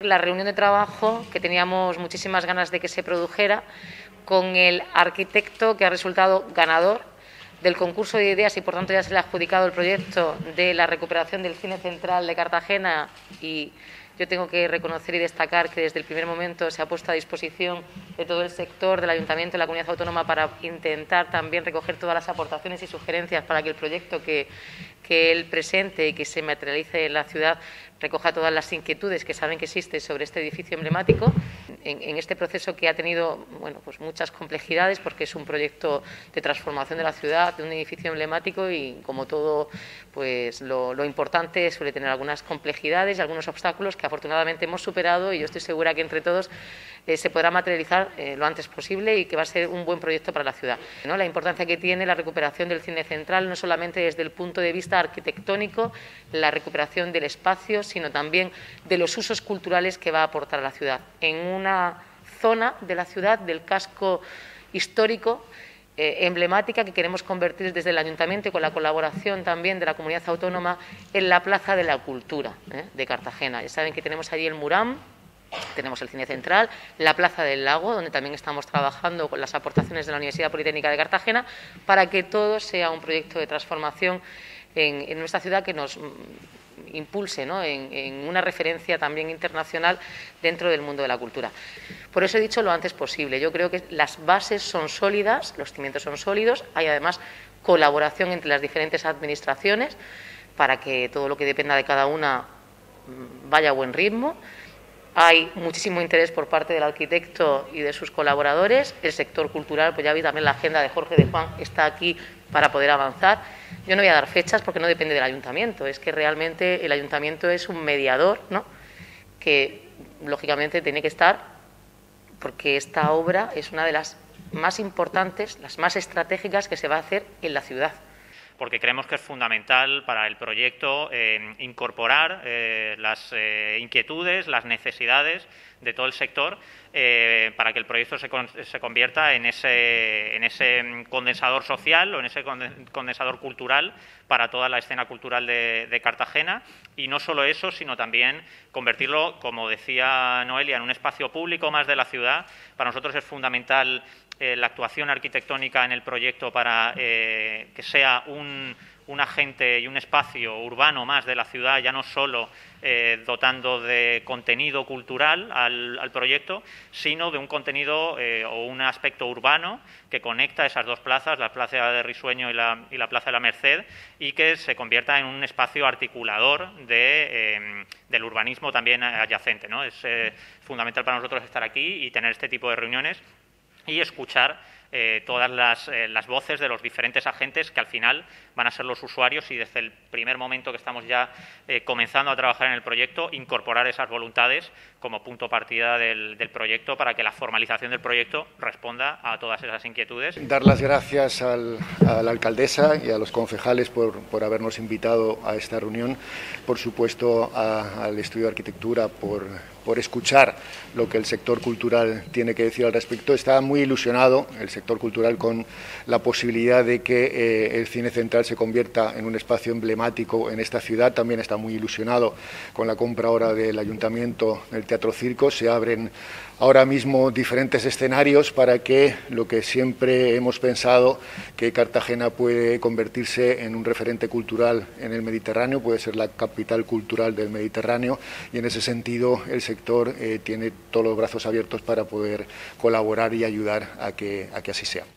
la reunión de trabajo que teníamos muchísimas ganas de que se produjera con el arquitecto que ha resultado ganador del concurso de ideas y, por tanto, ya se le ha adjudicado el proyecto de la recuperación del Cine Central de Cartagena. Y yo tengo que reconocer y destacar que desde el primer momento se ha puesto a disposición de todo el sector, del Ayuntamiento de la Comunidad Autónoma, para intentar también recoger todas las aportaciones y sugerencias para que el proyecto que él presente y que se materialice en la ciudad recoja todas las inquietudes que saben que existen sobre este edificio emblemático. En este proceso que ha tenido pues muchas complejidades, porque es un proyecto de transformación de la ciudad, de un edificio emblemático, y como todo, pues lo importante suele tener algunas complejidades y algunos obstáculos que afortunadamente hemos superado, y yo estoy segura que entre todos se podrá materializar lo antes posible y que va a ser un buen proyecto para la ciudad, ¿no? La importancia que tiene la recuperación del Cine Central, no solamente desde el punto de vista arquitectónico, la recuperación del espacio, sino también de los usos culturales que va a aportar a la ciudad. En una zona de la ciudad, del casco histórico, emblemática, que queremos convertir desde el Ayuntamiento y con la colaboración también de la Comunidad Autónoma en la Plaza de la Cultura de Cartagena. Ya saben que tenemos allí el Muram, tenemos el Cine Central, la Plaza del Lago, donde también estamos trabajando con las aportaciones de la Universidad Politécnica de Cartagena para que todo sea un proyecto de transformación en nuestra ciudad que nos impulse, ¿no?, en una referencia también internacional dentro del mundo de la cultura. Por eso he dicho lo antes posible. Yo creo que las bases son sólidas, los cimientos son sólidos, hay además colaboración entre las diferentes administraciones para que todo lo que dependa de cada una vaya a buen ritmo. Hay muchísimo interés por parte del arquitecto y de sus colaboradores. El sector cultural, pues ya vi también la agenda de Jorge de Juan, está aquí para poder avanzar. Yo no voy a dar fechas porque no depende del ayuntamiento, es que realmente el ayuntamiento es un mediador, ¿no?, que lógicamente tiene que estar, porque esta obra es una de las más importantes, las más estratégicas que se va a hacer en la ciudad. Porque creemos que es fundamental para el proyecto incorporar las inquietudes, las necesidades de todo el sector para que el proyecto se convierta en ese condensador social o en ese condensador cultural para toda la escena cultural de Cartagena. Y no solo eso, sino también convertirlo, como decía Noelia, en un espacio público más de la ciudad. Para nosotros es fundamental la actuación arquitectónica en el proyecto para que sea un agente y un espacio urbano más de la ciudad, ya no solo dotando de contenido cultural al proyecto, sino de un contenido o un aspecto urbano que conecta esas dos plazas, la Plaza de Risueño y la Plaza de la Merced, y que se convierta en un espacio articulador del urbanismo también adyacente, ¿no? Es fundamental para nosotros estar aquí y tener este tipo de reuniones y escuchar todas las voces de los diferentes agentes que al final van a ser los usuarios, y desde el primer momento que estamos ya comenzando a trabajar en el proyecto, incorporar esas voluntades como punto partida del proyecto para que la formalización del proyecto responda a todas esas inquietudes. Dar las gracias a la alcaldesa y a los concejales por habernos invitado a esta reunión, por supuesto al Estudio de Arquitectura por escuchar lo que el sector cultural tiene que decir al respecto. Está muy ilusionado el sector cultural con la posibilidad de que el Cine Central se convierta en un espacio emblemático en esta ciudad. También está muy ilusionado con la compra ahora del Ayuntamiento del Teatro Circo. Se abren ahora mismo diferentes escenarios para que lo que siempre hemos pensado, que Cartagena puede convertirse en un referente cultural en el Mediterráneo, puede ser la capital cultural del Mediterráneo, y en ese sentido el sector tiene todos los brazos abiertos para poder colaborar y ayudar a que así sea.